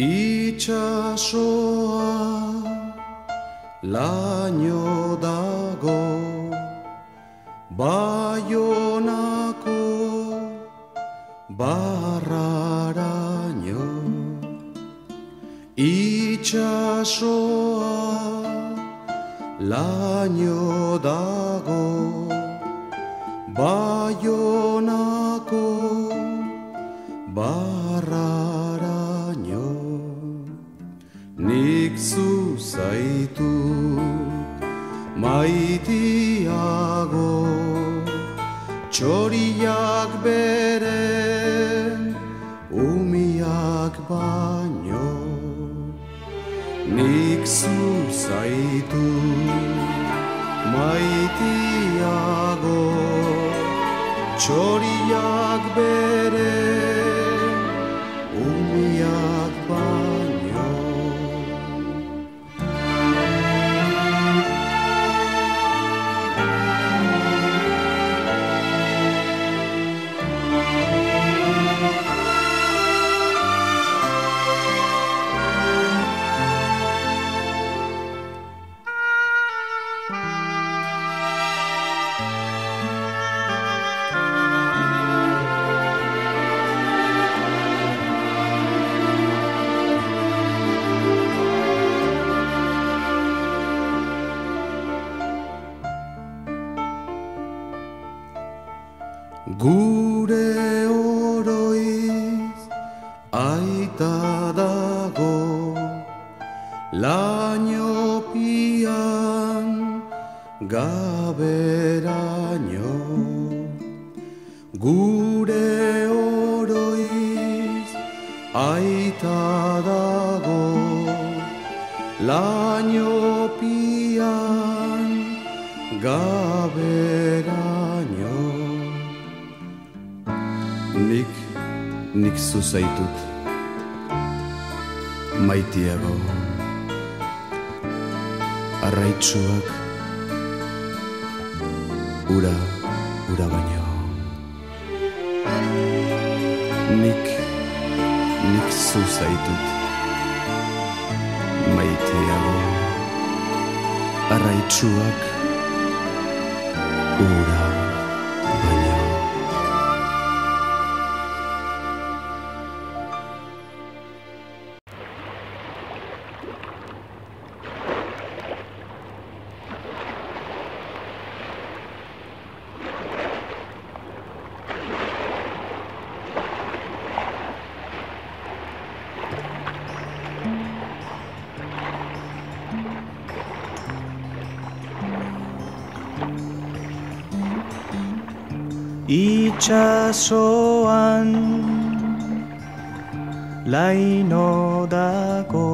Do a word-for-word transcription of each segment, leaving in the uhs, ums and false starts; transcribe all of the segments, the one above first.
Itxasoa laino dago, Baionako barraraino. Itxasoa laino dago, Baionako barraraino. Nik zu zaitut maitiago, txoriak beren umiak baino. Nik zu zaitut maitiago, txoriak beren umiak baino. Gure oroiz aita dago, laino pian gaberaino. Gure oroiz aita dago, laino pian gaberaino. Nik, nik zu zaitut maitiago, arraitsuak ura, ura baino. Nik, nik zu zaitut maitiago, arraitsuak ura baino. Itxasoan laino dago,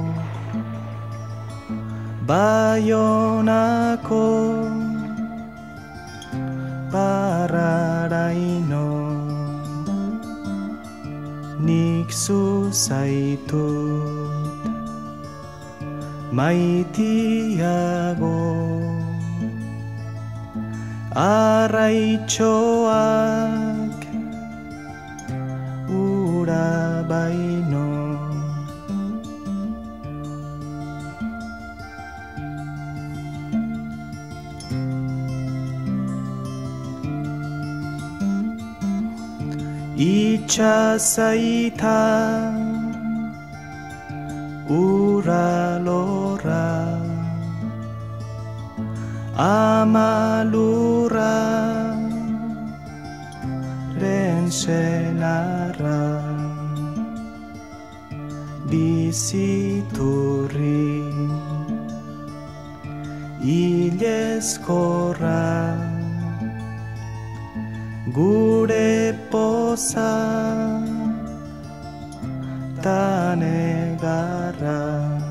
Baionako barraraino. Nik zu zaitut maitiago, arraitxoak ura baino. Itxasaita ura lorra, amalurra rensenarra, biziturri ileskorra, gure poza tanegarra.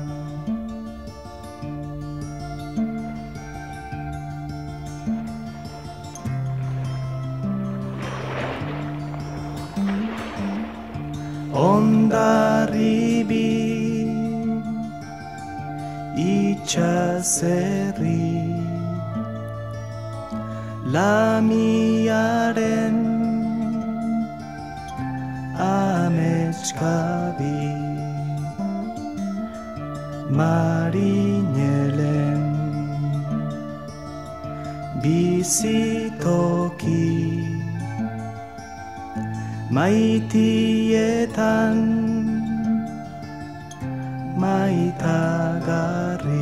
Ondarribi itxaserri, lamiaren amets gabi, marinelen bizitoki maitietan maitagarri.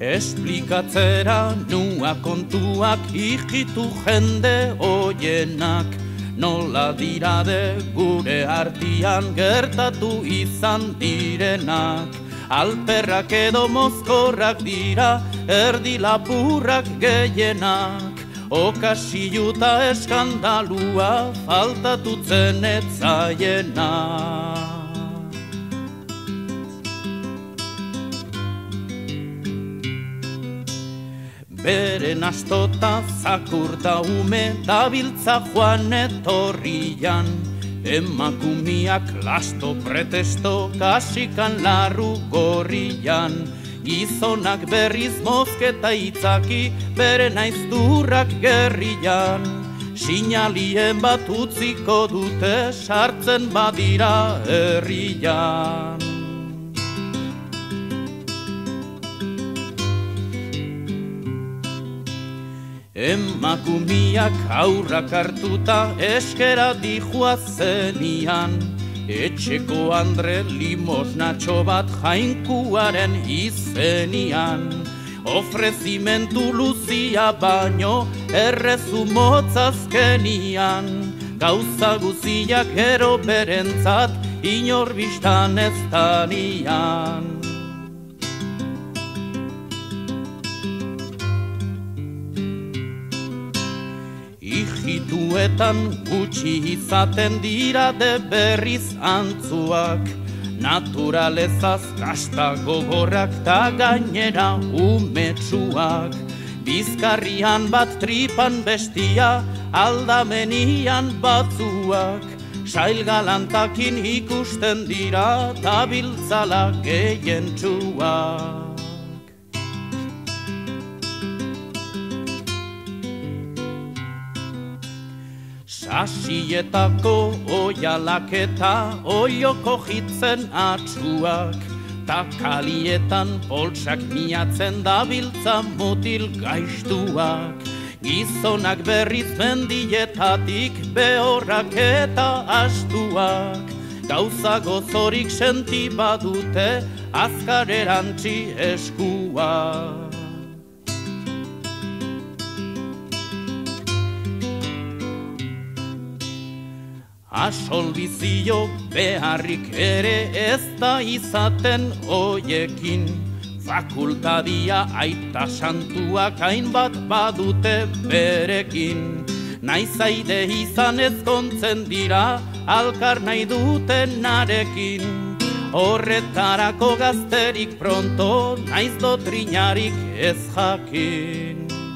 Esplikatzera nua kontuak ikitu jende hoienak, nola dirade gure artian gertatu izan direnak. Alperrak edo mozkorrak dira, erdi lapurrak gehienak, okasiuta eskandalua faltatutzen etzaienak. Beren astota zakurta ume dabiltza joan etorrian, emakumiak lasto pretesto kasikan larru gorrian, gizonak berriz mozketa itzaki beren aizturrak gerrian, sinalien bat utziko dute sartzen badira herrian. Emakumiak aurrak hartuta eskera dijoa zenian, etxeko andre limosnatxo bat jainkuaren izenian, ofrezimentu luzia baino errezu motzazkenian, gauza guziak ero berentzat inor biztan ez danian. Ijituetan gutxi izaten dira de berriz antzuak, naturalezaz kasta gogorrak ta gainera umetsuak, bizkarrian bat tripan bestia aldamenian batzuak, sail galantakin ikusten dira tabiltzala gehientsuak. Sasietako oialak eta oioko jitzen atsuak, ta kalietan poltsak miatzen dabiltza mutil gaiztuak, gizonak berriz mendietatik behorrak eta astuak, gauza gozorik senti badute azkar erantzi eskuak. Asolbizio beharrik ere ez da izaten hoiekin, fakultadia aita santuak hainbat badute berekin, naiz aide izan ezkontzen dira alkar nahi dutenarekin, horretarako gazterik pronto naiz dotrinarik ez jakin.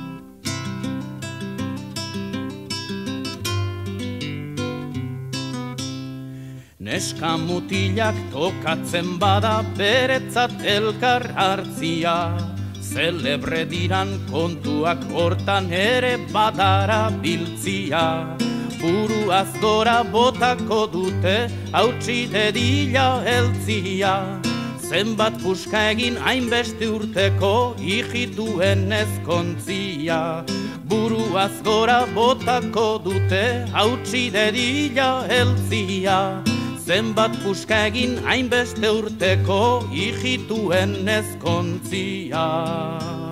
Neska mutilak tokatzen bada beretzat elkar hartzia, zelebre diran kontuak hortan ere badara biltzia, buruaz gora botako dute hautsi dedila heltzia, zenbat puska egin hainbeste urteko ijituen ezkontzia, buruaz gora botako dute hautsi dedila heltzia, zenbat puska egin hainbeste urteko ijituen ezkontzia.